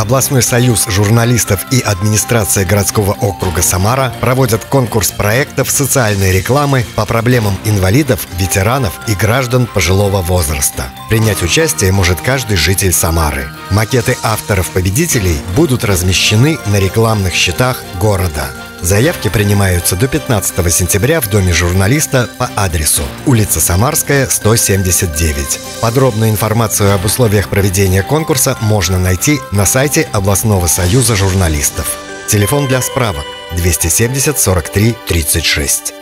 Областной союз журналистов и администрация городского округа Самара проводят конкурс проектов социальной рекламы по проблемам инвалидов, ветеранов и граждан пожилого возраста. Принять участие может каждый житель Самары. Макеты авторов-победителей будут размещены на рекламных щитах города. Заявки принимаются до 15 сентября в Доме журналиста по адресу улица Самарская, 179. Подробную информацию об условиях проведения конкурса можно найти на сайте Областного союза журналистов. Телефон для справок 270 43 36.